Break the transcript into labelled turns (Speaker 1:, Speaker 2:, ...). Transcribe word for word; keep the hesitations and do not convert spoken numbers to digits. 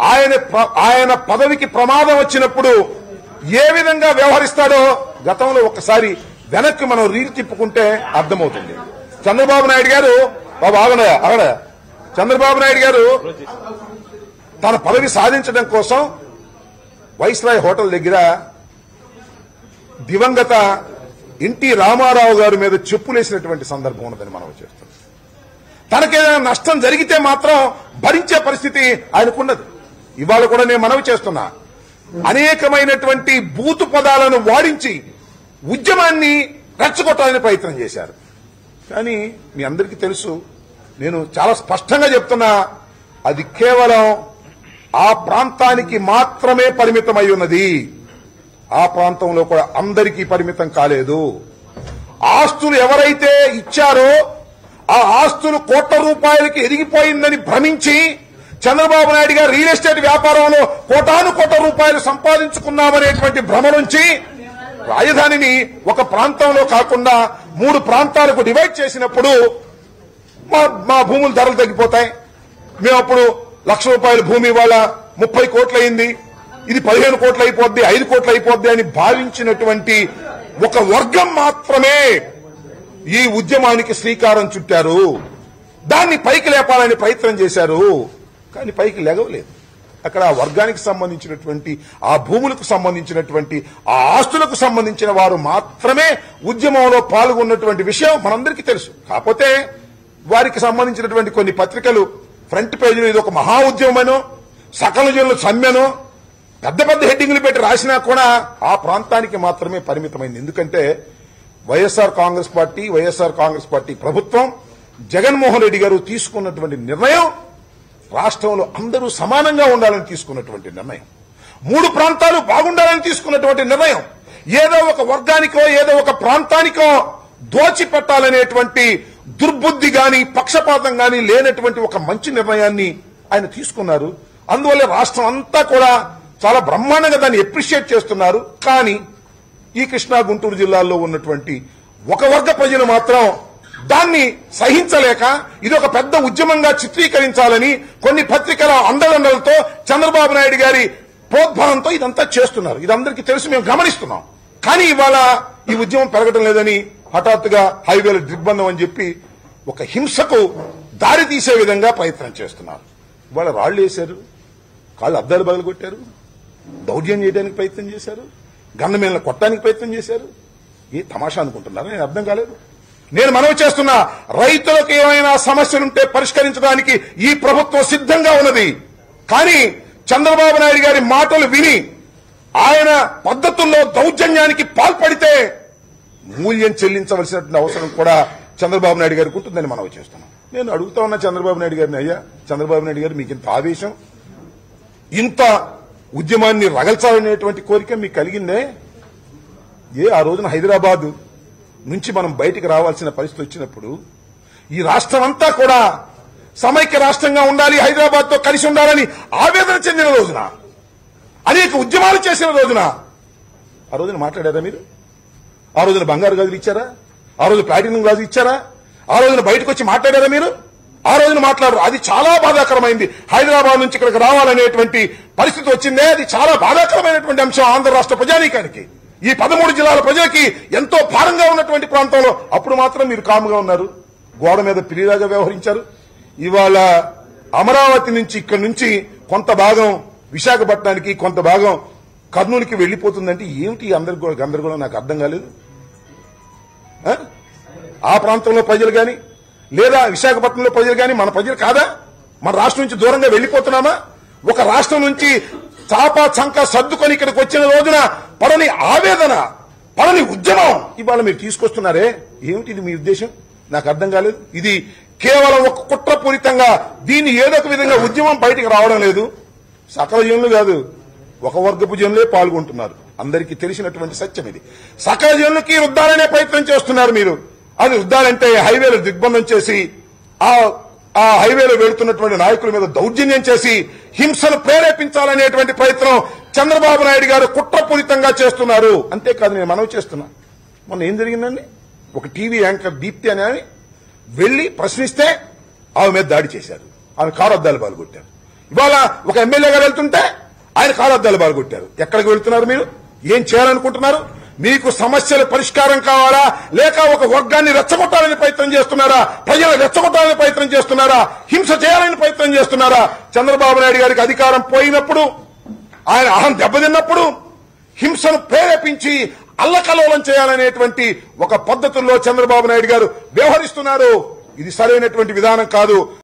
Speaker 1: ఆయన ఆయన పదవికి ప్రమాదం వచ్చినప్పుడు ఏ విధంగా వ్యవహరిస్తాడో గతంలో ఒకసారి వెనక్కి మనం రీలు తిప్పుకుంటే అర్థమవుతుంది. చంద్రబాబు నాయుడు గారు బాబు ఆగడ ఆగడ చంద్రబాబు నాయుడు గారు తన పదవి సాధించడం కోసం వైస్రాయ్ హోటల్ దగ్గర దివంగత ఎన్టీ రామారావు గారి మీద చెప్పులేసినటువంటి సందర్భం ఉన్నదని మనం చేస్తాం. తనకేదైనా నష్టం జరిగితే మాత్రం భరించే పరిస్థితి ఆయనకున్నది. ఇవాళ కూడా నేను మనవి చేస్తున్నా, అనేకమైనటువంటి బూతు పదాలను వాడించి ఉద్యమాన్ని రెచ్చగొట్టాలని ప్రయత్నం చేశారు. కానీ మీ అందరికీ తెలుసు, నేను చాలా స్పష్టంగా చెప్తున్నా, అది కేవలం ఆ ప్రాంతానికి మాత్రమే పరిమితమై ఉన్నది. ఆ ప్రాంతంలో కూడా అందరికీ పరిమితం కాలేదు. ఆస్తులు ఎవరైతే ఇచ్చారో ఆ ఆస్తులు కోట్ల రూపాయలకి ఎదిగిపోయిందని భ్రమించి చంద్రబాబు నాయుడు గారు రియల్ ఎస్టేట్ వ్యాపారంలో కోటాను కోట్ల రూపాయలు సంపాదించుకున్నామనేటువంటి భ్రమ నుంచి రాజధానిని ఒక ప్రాంతంలో కాకుండా మూడు ప్రాంతాలకు డివైడ్ చేసినప్పుడు మా మా భూముల ధరలు తగ్గిపోతాయి. మేము అప్పుడు లక్ష రూపాయల భూమి ఇవాళ ముప్పై కోట్లు అయింది, ఇది పదిహేను కోట్లు అయిపోద్ది, ఐదు కోట్లు అయిపోద్ది అని భావించినటువంటి ఒక వర్గం మాత్రమే ఈ ఉద్యమానికి శ్రీకారం చుట్టారు. దాన్ని పైకి లేపాలని ప్రయత్నం చేశారు, కానీ పైకి లేగలేదు. అక్కడ ఆ వర్గానికి సంబంధించినటువంటి ఆ భూములకు సంబంధించినటువంటి ఆ ఆస్తులకు సంబంధించిన వారు మాత్రమే ఉద్యమంలో పాల్గొన్నటువంటి విషయం మనందరికీ తెలుసు. కాకపోతే వారికి సంబంధించినటువంటి కొన్ని పత్రికలు ఫ్రంట్ పేజీలో ఇది ఒక మహా ఉద్యమమనో సకల జనులు సమ్మెనో పెద్ద పెద్ద హెడ్డింగ్లు పెట్టి రాసినా కూడా ఆ ప్రాంతానికి మాత్రమే పరిమితమైంది. ఎందుకంటే YSR Congress party YSR Congress party ప్రభుత్వం జగన్మోహన్ రెడ్డి గారు తీసుకున్నటువంటి నిర్ణయం రాష్ట్రంలో అందరూ సమానంగా ఉండాలని తీసుకున్నటువంటి నిర్ణయం, మూడు ప్రాంతాలు బాగుండాలని తీసుకున్నటువంటి నిర్ణయం, ఏదో ఒక వర్గానికో ఏదో ఒక ప్రాంతానికో దోచిపెట్టాలనేటువంటి దుర్బుద్ధి గాని పక్షపాతం గాని లేనటువంటి ఒక మంచి నిర్ణయాన్ని ఆయన తీసుకున్నారు. అందువల్ల రాష్ట్రం అంతా కూడా చాలా బ్రహ్మాండంగా దాన్ని అప్రిషియేట్ చేస్తున్నారు. కానీ ఈ కృష్ణా గుంటూరు జిల్లాల్లో ఉన్నటువంటి ఒక వర్గ ప్రజలు మాత్రం దాన్ని సహించలేక ఇది ఒక పెద్ద ఉద్యమంగా చిత్రీకరించాలని కొన్ని పత్రికల అండదండలతో చంద్రబాబు నాయుడు గారి ప్రోద్బలంతో ఇదంతా చేస్తున్నారు. ఇదందరికీ తెలుసు, మేము గమనిస్తున్నాం. కానీ ఇవాళ ఈ ఉద్యమం పెరగడం లేదని హఠాత్తుగా హైవేల దిగ్బంధం అని చెప్పి ఒక హింసకు దారి తీసే విధంగా ప్రయత్నం చేస్తున్నారు. ఇవాళ రాళ్లు వేశారు, కాళ్ళు అద్దాలు బదులు కొట్టారు, దౌర్జన్యం చేయడానికి ప్రయత్నం చేశారు, గన్న మీద కొట్టడానికి ప్రయత్నం చేశారు. ఏ తమాషా అనుకుంటున్నారా? నేను అర్థం కాలేదు. నేను మనవి చేస్తున్నా, రైతులకు ఏమైనా సమస్యలుంటే పరిష్కరించడానికి ఈ ప్రభుత్వం సిద్ధంగా ఉన్నది. కానీ చంద్రబాబు నాయుడు గారి మాటలు విని ఆయన పద్ధతుల్లో దౌర్జన్యానికి పాల్పడితే మూల్యం చెల్లించవలసినటువంటి అవసరం కూడా చంద్రబాబు నాయుడు గారికి ఉంటుందని మనవి చేస్తున్నాం. నేను అడుగుతా ఉన్నా చంద్రబాబు నాయుడు గారిని, అయ్యా చంద్రబాబు నాయుడు గారు, మీకు ఇంత ఆవేశం, ఇంత ఉద్యమాన్ని రగల్చాలనేటువంటి కోరిక మీకు కలిగిందే? ఏ ఆ రోజున హైదరాబాద్ నుంచి మనం బయటికి రావాల్సిన పరిస్థితి వచ్చినప్పుడు ఈ రాష్ట్రం అంతా కూడా సమైక్య రాష్ట్రంగా ఉండాలి, హైదరాబాద్ తో కలిసి ఉండాలని ఆవేదన చెందిన రోజున, అనేక ఉద్యమాలు చేసిన రోజున ఆ రోజున మాట్లాడారా మీరు? ఆ రోజున బంగారు గాజులు ఇచ్చారా? ఆ రోజు ప్లాటినం గాజులు ఇచ్చారా? ఆ రోజున బయటకు వచ్చి మాట్లాడారా మీరు? ఆ రోజున మాట్లాడరు. అది చాలా బాధాకరమైంది. హైదరాబాద్ నుంచి ఇక్కడికి రావాలనేటువంటి పరిస్థితి వచ్చిందే, అది చాలా బాధాకరమైనటువంటి అంశం ఆంధ్ర రాష్ట్ర ప్రజానీకానికి, ఈ పదమూడు జిల్లాల ప్రజలకి ఎంతో భారంగా ఉన్నటువంటి ప్రాంతంలో. అప్పుడు మాత్రం మీరు కాముగా ఉన్నారు, గోడ మీద పిల్లిలాగా వ్యవహరించారు. ఇవాళ అమరావతి నుంచి ఇక్కడి నుంచి కొంత భాగం విశాఖపట్నానికి, కొంత భాగం కర్నూలుకి వెళ్లిపోతుందంటే ఏమిటి అందరి గందరగోళం? నాకు అర్థం కాలేదు. ఆ ప్రాంతంలో ప్రజలు గాని లేదా విశాఖపట్నంలో ప్రజలు గాని మన ప్రజలు కాదా? మన రాష్ట్రం నుంచి దూరంగా వెళ్లిపోతున్నామా? ఒక రాష్ట్రం నుంచి చాపా చంక సర్దుకొని ఇక్కడికి వచ్చిన రోజున పడని ఆవేదన, పడని ఉద్యమం ఇవాళ మీరు తీసుకొస్తున్నారే, ఏమిటి ఇది మీ ఉద్దేశం? నాకు అర్థం కాలేదు. ఇది కేవలం ఒక కుట్రపూరితంగా దీన్ని ఏదో ఒక విధంగా ఉద్యమం బయటికి రావడం లేదు. సకల జనులు కాదు, ఒక వర్గపు జనులే పాల్గొంటున్నారు. అందరికీ తెలిసినటువంటి సత్యం ఇది. సకల జనులకి రుద్దాలనే ప్రయత్నం చేస్తున్నారు మీరు. అది రుద్దాలంటే హైవేలు దిగ్బంధం చేసి ఆ ఆ హైవేలో వెళుతున్నటువంటి నాయకుల మీద దౌర్జన్యం చేసి హింసను ప్రేరేపించాలనేటువంటి ప్రయత్నం చంద్రబాబు నాయుడు గారు కుట్రపూరితంగా చేస్తున్నారు. అంతేకాదు, నేను మనవి చేస్తున్నా, మొన్న ఏం జరిగిందండి? ఒక టీవీ యాంకర్ దీప్తి అని వెళ్లి ప్రశ్నిస్తే ఆమె మీద దాడి చేశారు, ఆమె కారు అద్దాలు పాల్గొట్టారు. ఇవాళ ఒక ఎమ్మెల్యే గారు వెళ్తుంటే ఆయన కాలద్దాలు బాగుకొట్టారు. ఎక్కడికి వెళ్తున్నారు మీరు? ఏం చేయాలనుకుంటున్నారు? మీకు సమస్యల పరిష్కారం కావాలా, లేక ఒక వర్గాన్ని రెచ్చగొట్టాలని ప్రయత్నం చేస్తున్నారా? ప్రజలు రెచ్చగొట్టాలని ప్రయత్నం చేస్తున్నారా? హింస చేయాలని ప్రయత్నం చేస్తున్నారా? చంద్రబాబు నాయుడు గారికి అధికారం పోయినప్పుడు, ఆయన అహం దెబ్బతిన్నప్పుడు హింసను ప్రేరేపించి అల్లకల్లోలం చేయాలనేటువంటి ఒక పద్ధతుల్లో చంద్రబాబు నాయుడు గారు వ్యవహరిస్తున్నారు. ఇది సరైనటువంటి విధానం కాదు.